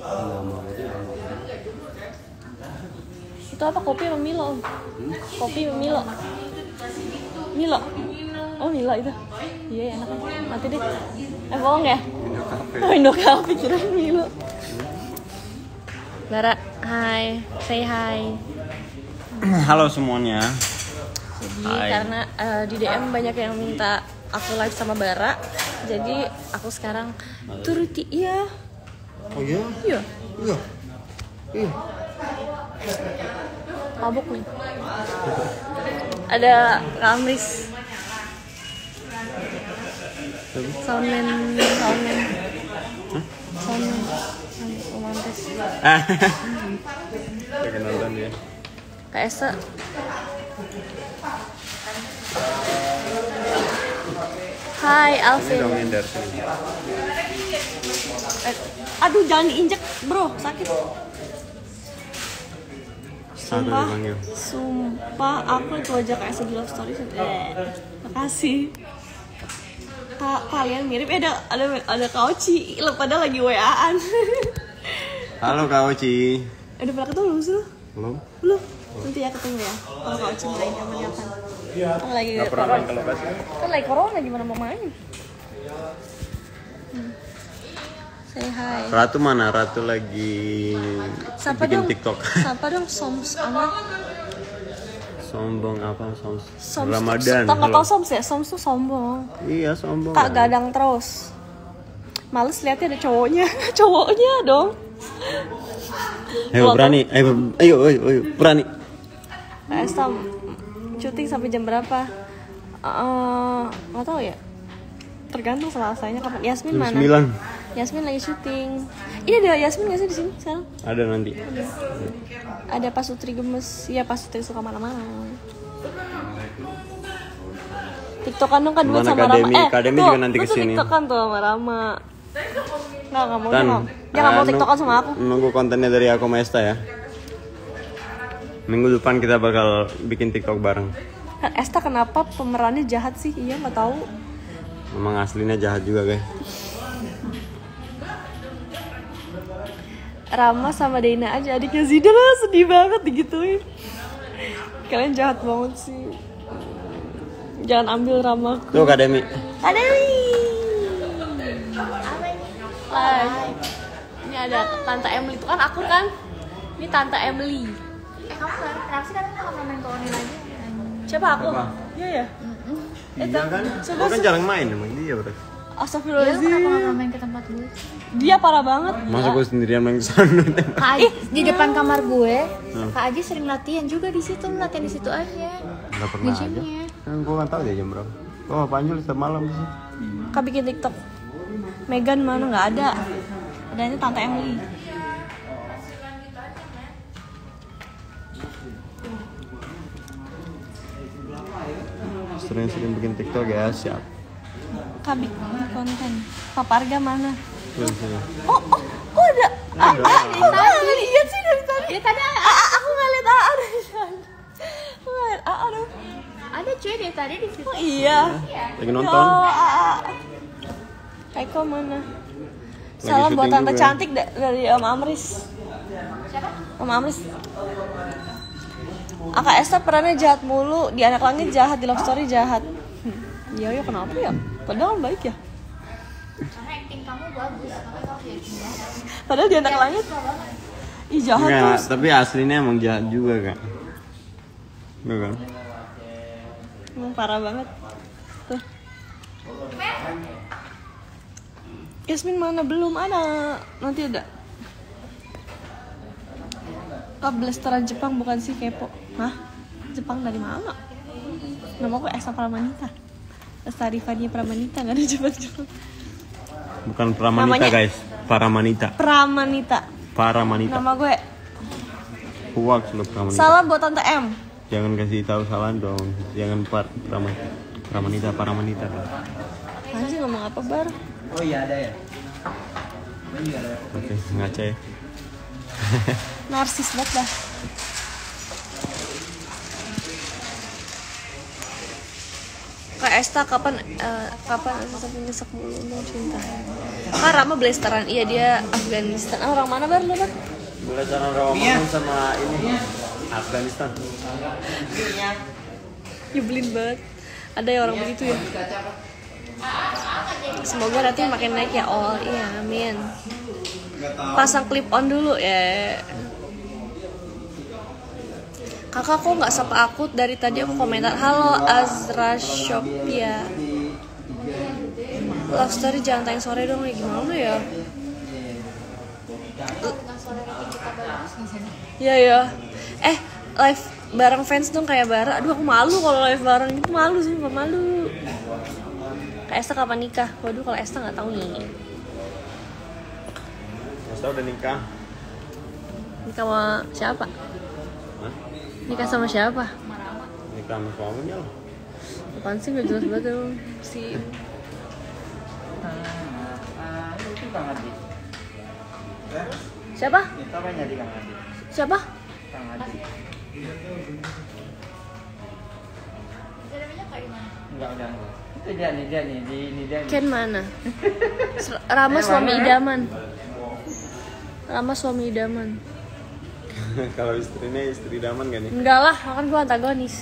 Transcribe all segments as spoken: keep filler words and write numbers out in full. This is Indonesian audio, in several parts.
Itu apa, kopi sama Milo? Hmm? Kopi sama Milo. Milo. Oh Milo itu. Iya enak. Nanti deh. Eh bohong ya? Oh Indo Cafe kirain Milo. Bara, hai, say hi. Halo semuanya. Jadi hai. Karena uh, di D M banyak yang minta aku live sama Bara, jadi aku sekarang turuti. Iya. Oh iya? Iya. Iya. Iya. Mabuk nih. Ada Kamris. Soundman, soundman. Hah? Soundman. Romantis. Pengen nonton dia. Kak Esa. Hai Alvin. Eh, aduh jangan diinjek bro, sakit. Sumpah, sumpah aku itu aja Kak Esa di love story. Eh, makasih. Ka kalian mirip, eh, ada ada ada Kak Oci, padahal lagi W A-an. Halo Kak Oci. Eh, udah pernah ketemu belum sih? Belum. Belum. Nanti ya ketemu ya. Kalau Kak Oci main kapan-kapan. Kan lagi nggak pernah main ke lokasi. Kan lagi corona, gimana mau main? Hmm. Say hi. Ratu mana? Ratu lagi Sapa bikin dong, TikTok. Sapa dong Soms anak. Sombong apa Soms? Soms Ramadan. Tuh, nggak tau Soms ya? Soms tuh sombong. Iya sombong. Tak gadang terus. Males liatnya ada cowoknya. Cowoknya dong. Ayo berani. Ayo ayo ayo, ayo. Berani. Kak Esta syuting sampai jam berapa? Uh, nggak tahu ya. Tergantung selasanya kapan. Yasmin jam mana? sembilan. Yasmin lagi syuting. Ini ada Yasmin nggak sih di sini sekarang? Ada nanti. Ada. Ada Pak Sutri gemes. Iya Pak Sutri suka mana-mana. TikTokan dong kan duet sama Rama. Eh, Akademi tuh, juga nanti kesini. TikTokan tuh sama Rama. Nggak, nggak mau. Kan, dia nggak mau TikTokan sama aku. Nunggu kontennya dari aku sama Esta ya. Minggu depan kita bakal bikin TikTok bareng. Esta kenapa pemerannya jahat sih? Iya nggak tahu. Memang aslinya jahat juga guys. Rama sama Dina aja adiknya Zidane lah, sedih banget digituin. Kalian jahat banget sih. Jangan ambil Rama. Tuh Akademi. Akademi. Hai. Ini ada Tante Emily itu kan aku kan. Ini Tante Emily. Eh kamu kenapa sih kadang kalau main ke online aja? Siapa aku? Iya ya. Iya kan? Aku kan jarang main emang dia berarti. Ya lu Astagfirullahaladzim. kenapa nggak main ke tempat gue? Dia parah banget. Masa gue sendirian main kesana? Kak Aji, di depan kamar gue, Kak Aji sering latihan juga di situ, latihan di situ aja. Gak pernah aja. Gymnya. Kan gue nggak tahu dia jam berapa. Oh Panjul setiap malam sih. Kak bikin TikTok. Megan mana nggak ada. Adanya Tante Emily. Sering-sering bikin TikTok ya, siap. Kak bikin konten. Paparga mana? Sering, sering. Oh, oh, oh ada. Ah, ah, kok nggak lihat sih dari tadi? Ya tadi Ah, ah, aku nggak lihat A A dari tadi. Aku nggak lihat A A dong. ada cuy dari tadi di situ. Oh iya. Lagi nonton. Oh, A A. Kaiko mana? Salam buat syuting tante juga. cantik da- dari Om Amris. Siapa? Om Amris. Aka Esta perannya jahat mulu, di Anak Langit jahat, di Love Story jahat. Hmm. Iya ya kenapa ya? Padahal baik ya. Karena acting kamu bagus, makanya kamu jadi acting bagus. Padahal di Anak Langit, ih jahat Enggak, terus. tapi aslinya emang jahat juga kan. Enggak kan? Emang parah banget. Tuh. Yasmin mana? Belum ada. Nanti ada. Kak blasteran Jepang bukan sih kepo. Hah? Jepang dari mana? Nama aku Esa Pramanita. Lestari Fania Pramanita, gak ada Jepang-Jepang. Bukan Pramanita Namanya- guys, Paramanita. Pramanita. Paramanita. Nama gue. Huak lo Pramanita. Salam buat Tante M. Jangan kasih tahu salah dong. Jangan par Pramanita. Pramanita, Paramanita. Mana sih ngomong apa bar? Oh iya ada ya. Oke, ngaca ya. Narsis banget dah. Kak Esta kapan uh, kapan Esta nyesek mulu mau cinta. Kak Rama blasteran, iya dia Afghanistan. Ah, orang mana bar lu bar? Blasteran Ramadan sama ini Afghanistan. Nyebelin banget. Ada ya orang begitu ya. Semoga nanti makin naik ya. Oh iya, amin. Pasang clip on dulu ya. Kakak kok nggak sapa akut dari tadi aku komentar. Halo Azra Shopia. Love story jangan tayang sore dong, ya gimana ya? Iya ya. Eh live bareng fans dong kayak Bara. Aduh aku malu kalau live bareng itu, malu sih, malu. Kak Esta kapan nikah? Waduh kalau Esta nggak tahu nih. Esta udah nikah. Nikah sama siapa? Hah? Nikah sama siapa? Nikah sama suaminya lah. Apaan sih nggak jelas banget dong si. Itu Kang Adi. Siapa? Itu apa yang jadi Kang Adi? Siapa? Kang Adi. Enggak, enggak, enggak. Itu dia nih, dia nih, di ini dia. Ken mana? Rama suami idaman. Rama suami idaman. Kalau istrinya istri idaman gak nih? Enggak lah, kan gue antagonis.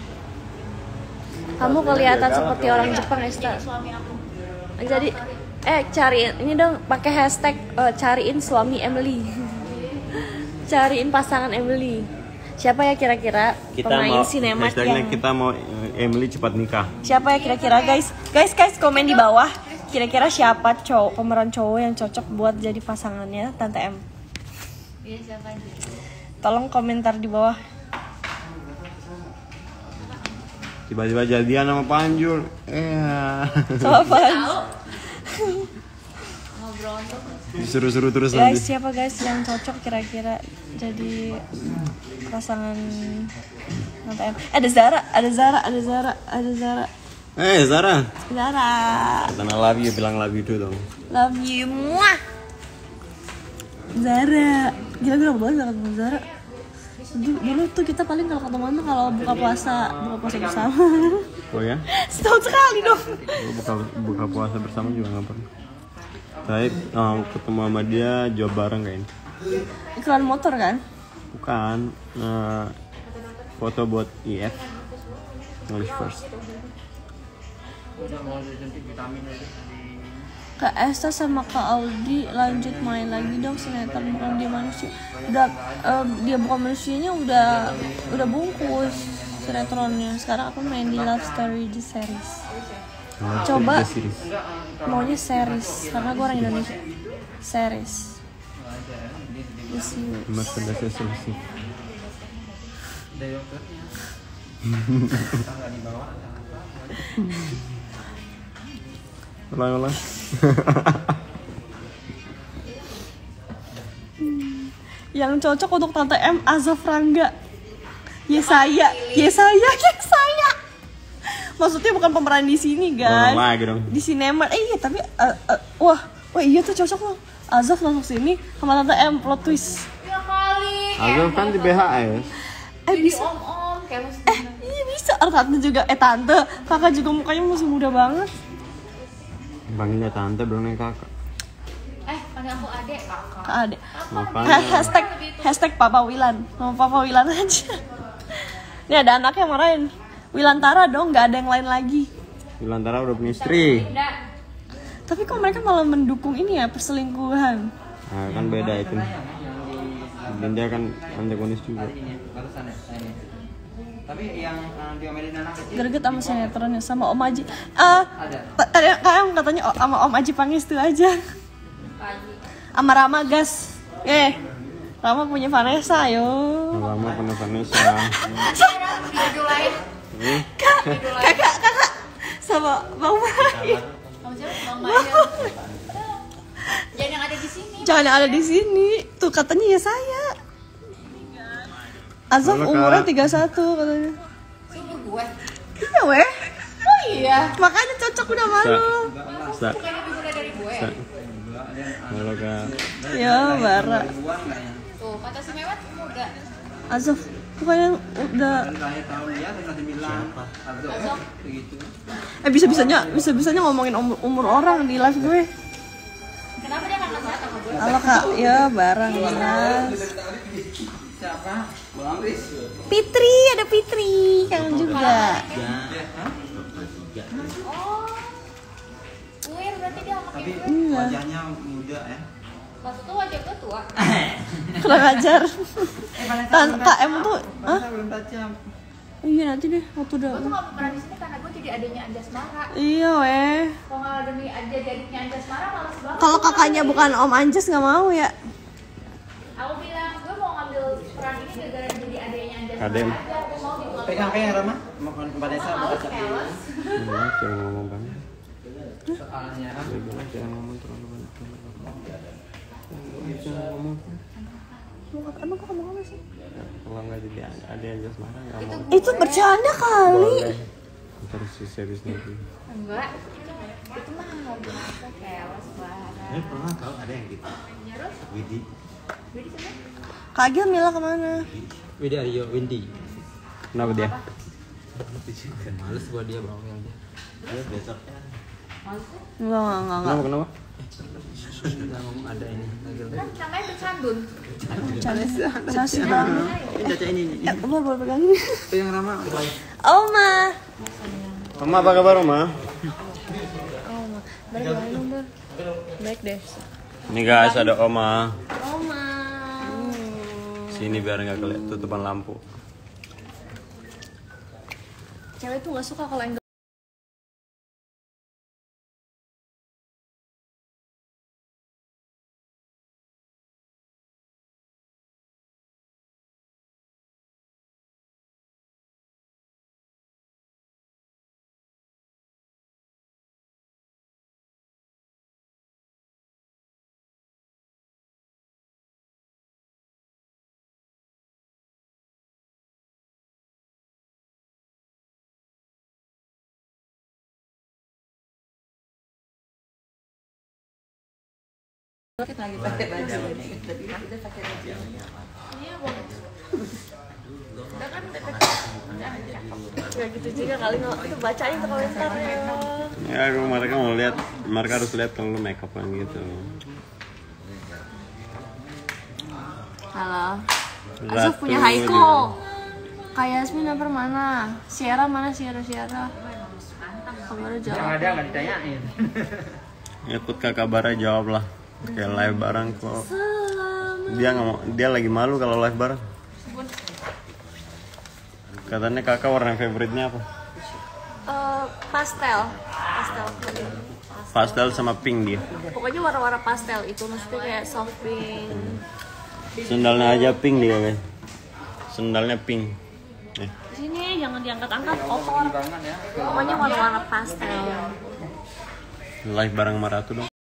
Kamu kelihatan seperti orang Jepang, Esta. Jadi, eh cariin ini dong, pakai hashtag uh, cariin suami Emily. Cariin pasangan Emily. Siapa ya kira-kira pemain sinemat yang kita mau Emily cepat nikah. Siapa ya kira-kira guys? Guys guys komen di bawah. Kira-kira siapa cowok pemeran cowok yang cocok buat jadi pasangannya Tante M? Iya siapa aja? Tolong komentar di bawah. Tiba-tiba jadian sama Panjul. Eh. Sama Pan. Ngobrol tuh. Disuruh-suruh terus Guys, nanti. siapa guys yang cocok kira-kira jadi pasangan Tante M? Eh, ada Zara, ada Zara, ada Zara, ada Zara. Eh, Zara. Zara. Karena love you, bilang love you dulu dong. Love you. Muah. Zara. Gila gue banget gak ketemu Zara. Dulu, dulu tuh kita paling kalau ketemu tuh kalau buka puasa, buka puasa bersama. Oh ya? Setahun sekali dong. Buka buka puasa bersama juga nggak pernah. Saya uh, ketemu sama dia job bareng kayaknya. Iklan motor kan? Bukan. Uh, foto buat I F. English first. Udah mau disuntik vitamin aja. Kak Esta sama Kak Audi lanjut main lagi dong sinetron bukan dia manusia. Udah uh, dia bukan manusianya udah udah bungkus sinetronnya. Sekarang aku main di Love Story di series. Nah, Coba itu series. maunya series karena gue orang Indonesia. Series. Yes, you. Mas sudah saya solusi. Ada yogurtnya. Enggak di bawah. Ulang-ulang. Yang cocok untuk Tante M Azaf Rangga. Yesaya, Yesaya, Yesaya. Maksudnya bukan pemeran di sini, guys. Orang lagi dong. Di sinema. Eh iya, tapi uh, uh, wah, wah iya tuh cocok loh. Azaf masuk sini sama Tante M, plot twist. Ya kali. Azul kan di B H S. Eh bisa. Om-om kayak lu. Eh iya bisa. Oh, tante juga. Eh tante, kakak juga mukanya masih muda banget. Panggilnya tante, belum kakak. Eh, panggil aku adek, kakak. Kak Ade. Makanya. Ha- hashtag hashtag Papa Wilan. Nama Papa Wilan aja. Ini ada anaknya marahin. Wilantara dong, nggak ada yang lain lagi. Wilantara udah punya istri. Udah. Tapi kok mereka malah mendukung ini ya perselingkuhan? Nah, kan beda itu. Dinda kan antagonis juga. Barusan ya, ini. Tapi yang uh, diomelin anak kecil. Greget sama sinetronnya sama Om Aji. Ah, t- tadi kalian katanya oh, sama Om Aji Pangestu aja. Sama Rama Gas. Eh, Rama punya Vanessa, yo. Lama pernah Vanessa. Judul lain. Hmm? Kakak, kakak sama Bang Mai. Kamu siapa? Bang Maya. Jangan yang ada di sini. Jangan ada di sini. Tuh katanya ya saya. Azaf Halo, umurnya Kak. tiga puluh satu katanya. Sumber gue. Iya weh. Oh iya. Makanya cocok udah malu. Sa. Bukan lebih muda dari gue. Sa. Halo kak. Ya, Bara. Tuh, kata si Mewat muda. Azaf Bukannya udah Terakhir tahun dia tinggal sembilan. Siapa? Begitu. eh bisa-bisanya bisa-bisanya ngomongin umur, umur orang di live gue. Kenapa dia nggak nasihat sama gue? Halo kak, ya barang Mas. Siapa? Bang Amris. Fitri, ada Fitri, kangen juga. Oh, Uir berarti dia sama Tapi kayak gue. wajahnya muda ya. Maksudnya wajah gue tua. Kurang ajar. Eh, Vanessa Kan belum Kak tajam. M tuh, Vanessa ah? belum tajam. Iya nanti deh waktu udah. Gue tuh nggak pernah di sini karena gue jadi adiknya Anjasmara. Iya weh. Kalau nggak demi aja jadi adiknya Anjasmara malas banget. Kalau kakaknya bukan Om Anjas nggak mau ya. Aku bilang gue mau ngambil peran ini gara-gara jadi adiknya Anjasmara Adem. aja. Aku mau di bulan. Pegang pegang Rama. Mau Vanessa mau Mau kacap keles. Nah, jangan ngomong banget. soalnya. Dia bilang jangan ngomong terlalu banyak. Jangan ngomong. Emang kok ngomong apa sih? Kalau nggak jadi ada yang jelas marah nggak mau. Itu bercanda kali. Boleh. Ntar si serius nanti. Enggak. Itu mah ngobrol apa keles banget. Eh, pernah tahu ada yang gitu. Terus, Widi. Widi sana? Kak Gil Mila kemana? Widi Aryo Windy. Kenapa dia? Males gua dia bawel dia. Dia besok. Enggak, enggak, enggak, enggak. Kenapa kenapa? Kita ngomong ada ini lagi. Kan namanya bercandun. Bercanda. Sasi banget. Ini caca ini. ini. Eh, boleh boleh pegangin. Pegang Rama. Oma. Oma apa kabar Oma? Oma. Baik gimana dong, Bar? Baik deh. Ini guys ada Oma. Oma. Sini biar nggak kelihatan tutupan lampu. Cewek tuh nggak suka kalau yang Kita lagi pakai baju ini, tadi kita pakai baju. Iya, boleh. Udah kan deket. nggak gitu juga kali nggak itu bacain tuh komentarnya. Ya aku mereka mau lihat, mereka harus lihat kalau lu make upan gitu. Halo. Ratu Azuf punya Haiko. Kak Yasmin apa mana? Sierra mana Sierra Sierra? Kabarnya Yang jawab. ada nggak ditanyain. Ikut kakak Bara jawab lah. Kayak live bareng kok. Dia nggak mau, dia lagi malu kalau live bareng. Katanya kakak warna favoritnya apa? Eh, pastel, pastel. Pastel sama pink dia. Pokoknya warna-warna pastel itu maksudnya kayak soft pink. Sendalnya aja pink dia guys. Sendalnya pink. Eh, Sini jangan diangkat-angkat kotor. Pokoknya warna-warna pastel. live bareng sama Ratu dong.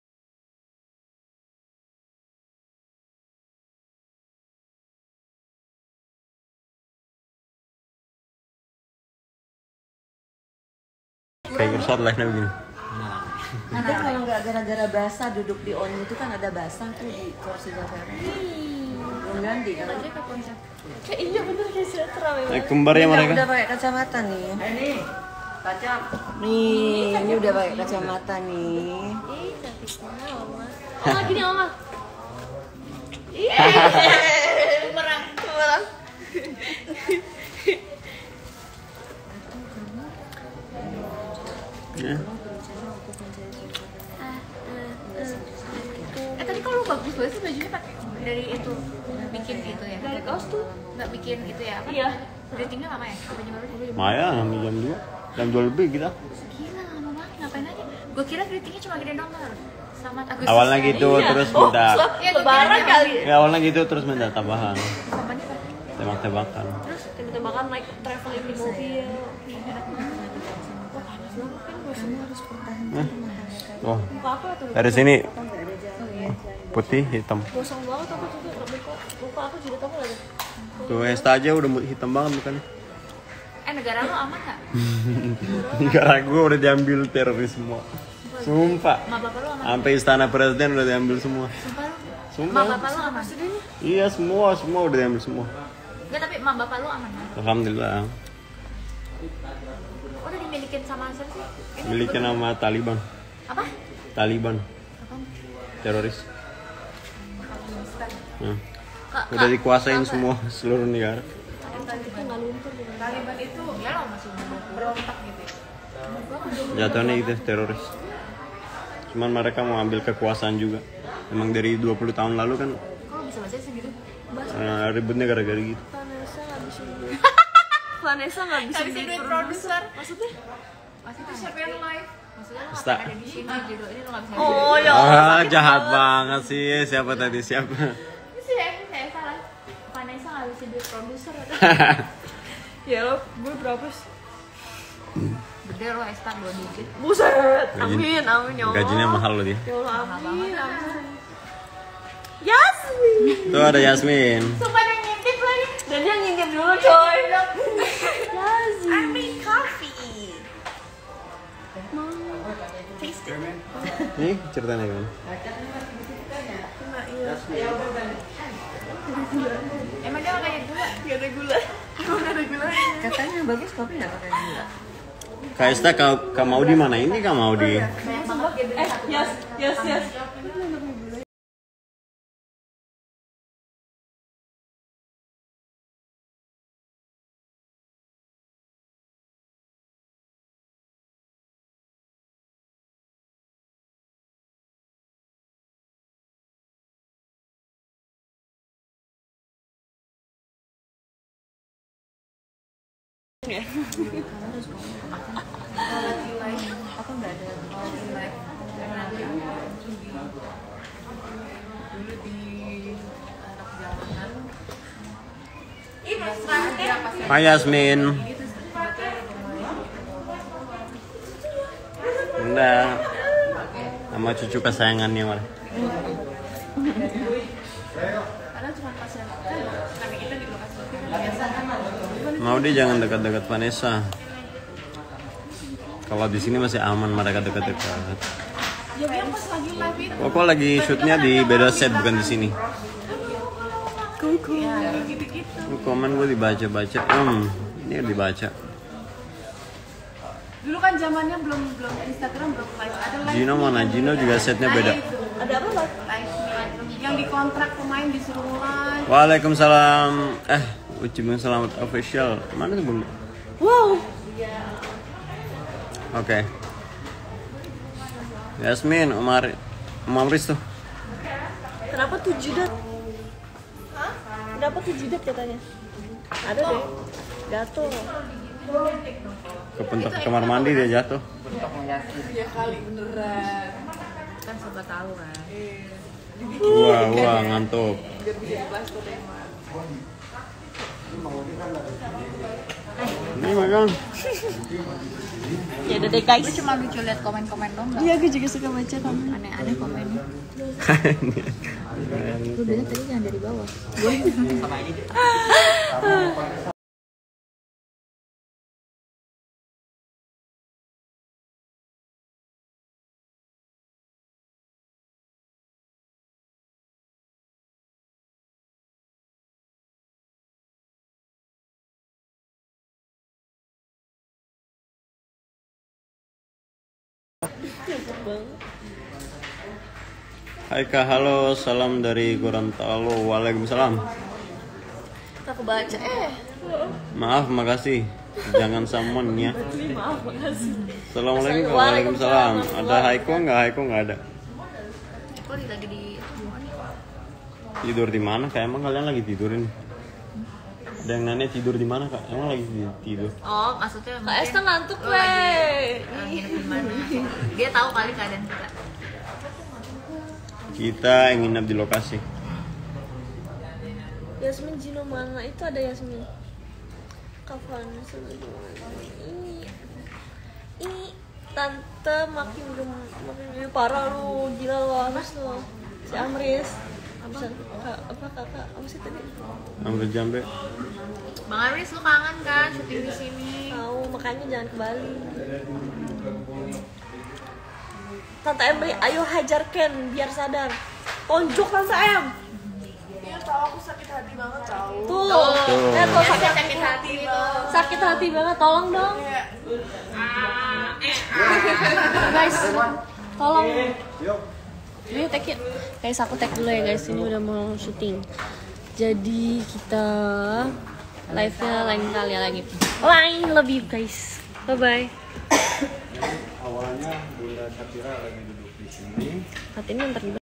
Kayak Irsat live-nya begini. Nanti kalau nggak gara-gara basah duduk di on itu kan ada basah tuh di kursi Zafera. Belum ganti kan? Eh, iya bener kayak sinetron memang. Eh, kembar ya Udah, mereka. udah pakai kacamata nih. Ini kacang. Nih, ini udah pakai kacamata nih. Ih, cantik banget, Oma. Oma gini, Oma. Iya. Bumerang, bumerang. Ya. Eh tadi kalau bagus banget sih bajunya pakai dari itu bikin gitu ya. Dari kaos tuh. Nggak bikin gitu ya? Apa? Iya. Ratingnya lama ya? Apa jam berapa? Lumayan, sampai jam dua. Jam dua lebih kita. Gila lama banget ngapain aja? Gue kira ratingnya cuma gede nomor. Sama Agustus. Awalnya gitu terus minta. Oh, Iya, gua lebaran kira kali. Ya awalnya gitu terus minta tambahan. Samanya apa? Tembak-tembakan. Terus tiba-tiba naik traveling di mobil. Oh, Muka aku tuh dari sini putih hitam. gosong banget aku juga. Muka, muka aku jadi tamu lagi. Tuh Esta aja udah hitam banget bukannya. Eh negara lo aman nggak? Negara gue udah diambil teroris semua. Sumpah. Ma bapak lo aman? Sampai istana presiden udah diambil semua. Sumpah lo? Ma Sumpah. bapak lo aman? Iya semua, semua udah diambil semua. Enggak, tapi emak bapak lu aman kan? Alhamdulillah. Udah dimilikin sama siapa sih? Ini Miliki nama Taliban. apa? Taliban. Apaan? Teroris. Hmm. Kak, Udah Kak, dikuasain Kak, semua seluruh negara. Taliban itu ya lo masih berontak gitu. Jatuhnya itu teroris. Cuman mereka mau ambil kekuasaan juga. Emang dari dua puluh tahun lalu kan Kok bisa baca segitu? uh, ributnya gara-gara gitu. Vanessa ngabisin duit. Vanessa ngabisin Habisin duit duit produser. produser. Maksudnya? Maksudnya siapa yang live? Maksudnya lo Sta- ngapain ada di sini gitu. Ini lo enggak bisa. Oh ya. Ah, jahat banget sih. Siapa tadi siapa? Ini sih ya, saya salah. Vanessa ngabisin duit produser. Ya lo, gue berapa sih? Gede lo Esta dua digit. Buset. Gaji- Amin, amin ya Allah. Gajinya mahal loh dia. Ya Allah, amin, amin. Yasmin. Tuh ada Yasmin. Sumpah dia ngintip lagi. Dan dia ngintip dulu coy. Yasmin. I make coffee. Taste it. Nih ceritanya kan. Emang dia nggak kayak gula? Gak ada gula. Gak ada gula. Katanya bagus kopi nggak pakai gula. Kak Esta, kau, kau mau di mana ini? Kau mau di? Eh, yes, yes, yes. Aku nggak ada mau di live karena nanti dulu di anak jalanan. Ih, mas Rante. Hai Yasmin. Bunda. Sama cucu kesayangannya malah. Karena cuma pasien kan kami kita di lokasi kan biasa kan. Mau dia jangan dekat-dekat Vanessa. Kalau di sini masih aman mereka dekat-dekat. Ya biar pas lagi live itu. Kok kok lagi shootnya di beda set bukan di sini? Kuku. Ini komen gue dibaca-baca. Hmm, ini dibaca. Dulu kan zamannya belum belum Instagram belum live ada live. Gino mana? Gino juga setnya beda. Ada apa lagi? Live yang dikontrak pemain disuruh live. Waalaikumsalam. Eh, ucapin selamat official. Mana tuh bunda? Wow. Oke. Yasmin, Umar, Umar Riz tuh. Kenapa tuh jidat? Hah? Kenapa tuh jidat katanya? Ada deh. Gato. Kepentok ke kamar mandi dia jatuh. Ya kali beneran. Kan sobat tahu kan. Wah, wah ngantuk. Ini makan. Ya udah deh guys. Gue cuma lucu lihat komen-komen dong. Iya, gue juga suka baca komen. Aneh-aneh komennya. Lu bilang tadi jangan dari bawah. Hai Kak, halo, salam dari Gorontalo. Waalaikumsalam. Aku baca eh. Maaf, makasih. Jangan samon ya. Maaf, makasih. Assalamualaikum. Waalaikumsalam. Ada Haiko nggak? Haiko nggak ada. Kok lagi di Tidur di mana? Kak, emang kalian lagi tidurin? Ada yang nanya tidur di mana Kak? Emang lagi tidur? Oh, maksudnya Kak Esta ngantuk lo lagi weh. eh, nginep di mana? Dia tahu kali keadaan kita. Kita yang nginep di lokasi. Yasmin Gino mana? Itu ada Yasmin. Kapan ini ini tante makin gem- makin gede parah lu, gila lu Amris lu. Si Amris. Apa? Apa kakak? Apa sih tadi? Ambil jambe. Bang Aris, lu kangen kan syuting di sini? Tahu, makanya jangan ke Bali. Tante Emri, ayo hajar Ken biar sadar. Tonjok Tante Em. aku sakit hati banget tau. Tuh, lihat tuh sakit sakit hati banget. Sakit hati banget, tolong dong. Guys, tolong. Ini take it. Guys, aku take dulu ya guys. Ini udah mau syuting. Jadi kita live-nya lain kali lagi. Lain, love you guys. Bye bye. Awalnya Bunda Syafira lagi duduk di sini. Hati ini ntar